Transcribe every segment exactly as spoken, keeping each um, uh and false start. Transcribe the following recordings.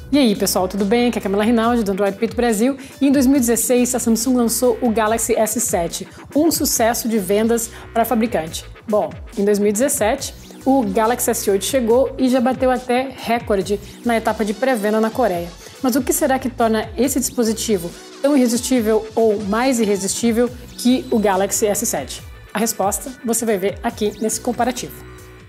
E aí pessoal, tudo bem? Aqui é a Camila Rinaldi do Android Pito Brasil e em dois mil e dezesseis a Samsung lançou o Galaxy S sete, um sucesso de vendas para a fabricante. Bom, em dois mil e dezessete o Galaxy S oito chegou e já bateu até recorde na etapa de pré-venda na Coreia. Mas o que será que torna esse dispositivo tão irresistível ou mais irresistível que o Galaxy S sete? A resposta você vai ver aqui nesse comparativo.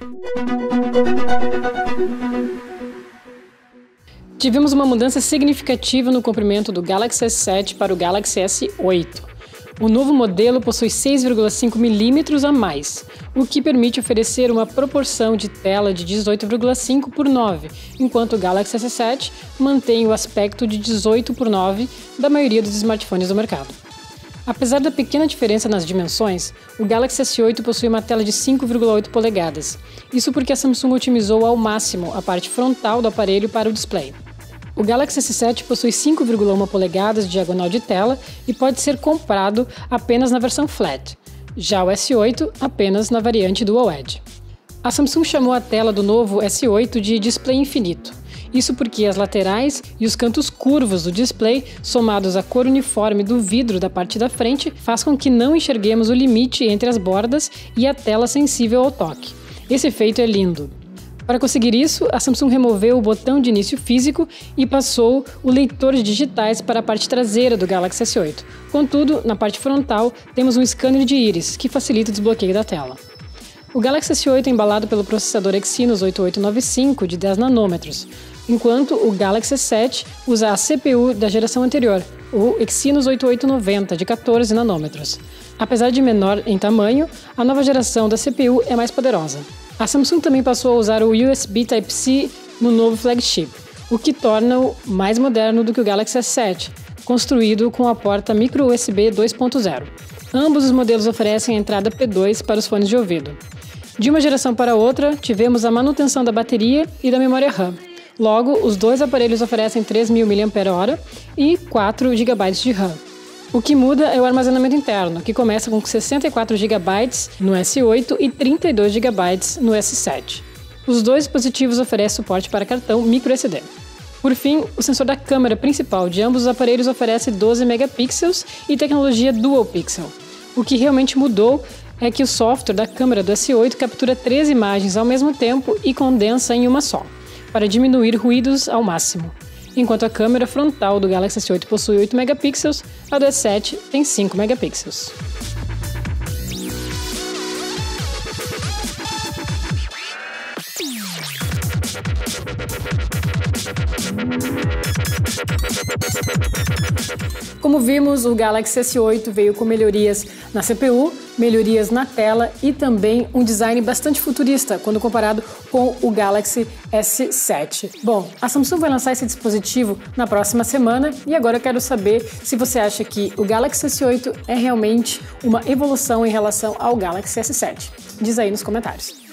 Tivemos uma mudança significativa no comprimento do Galaxy S sete para o Galaxy S oito. O novo modelo possui seis vírgula cinco milímetros a mais, o que permite oferecer uma proporção de tela de dezoito vírgula cinco por nove, enquanto o Galaxy S sete mantém o aspecto de dezoito por nove da maioria dos smartphones do mercado. Apesar da pequena diferença nas dimensões, o Galaxy S oito possui uma tela de cinco vírgula oito polegadas, isso porque a Samsung otimizou ao máximo a parte frontal do aparelho para o display. O Galaxy S sete possui cinco vírgula um polegadas de diagonal de tela e pode ser comprado apenas na versão flat, já o S oito apenas na variante Dual Edge. A Samsung chamou a tela do novo S oito de display infinito, isso porque as laterais e os cantos curvos do display, somados à cor uniforme do vidro da parte da frente, faz com que não enxerguemos o limite entre as bordas e a tela sensível ao toque. Esse efeito é lindo. Para conseguir isso, a Samsung removeu o botão de início físico e passou o leitor de digitais para a parte traseira do Galaxy S oito. Contudo, na parte frontal, temos um scanner de íris, que facilita o desbloqueio da tela. O Galaxy S oito é embalado pelo processador Exynos oito oito nove cinco de dez nanômetros, enquanto o Galaxy S sete usa a C P U da geração anterior, o Exynos oito oito noventa de quatorze nanômetros. Apesar de menor em tamanho, a nova geração da C P U é mais poderosa. A Samsung também passou a usar o U S B Type-C no novo flagship, o que torna-o mais moderno do que o Galaxy S sete, construído com a porta micro U S B dois ponto zero. Ambos os modelos oferecem a entrada P dois para os fones de ouvido. De uma geração para outra, tivemos a manutenção da bateria e da memória RAM. Logo, os dois aparelhos oferecem três mil miliampères-hora e quatro gigabytes de RAM. O que muda é o armazenamento interno, que começa com sessenta e quatro gigabytes no S oito e trinta e dois gigabytes no S sete. Os dois dispositivos oferecem suporte para cartão micro S D. Por fim, o sensor da câmera principal de ambos os aparelhos oferece doze megapixels e tecnologia Dual Pixel. O que realmente mudou é que o software da câmera do S oito captura três imagens ao mesmo tempo e condensa em uma só, para diminuir ruídos ao máximo. Enquanto a câmera frontal do Galaxy S oito possui oito megapixels, a do S sete tem cinco megapixels. Como vimos, o Galaxy S oito veio com melhorias na C P U, melhorias na tela e também um design bastante futurista quando comparado com o Galaxy S sete. Bom, a Samsung vai lançar esse dispositivo na próxima semana e agora eu quero saber se você acha que o Galaxy S oito é realmente uma evolução em relação ao Galaxy S sete. Diz aí nos comentários.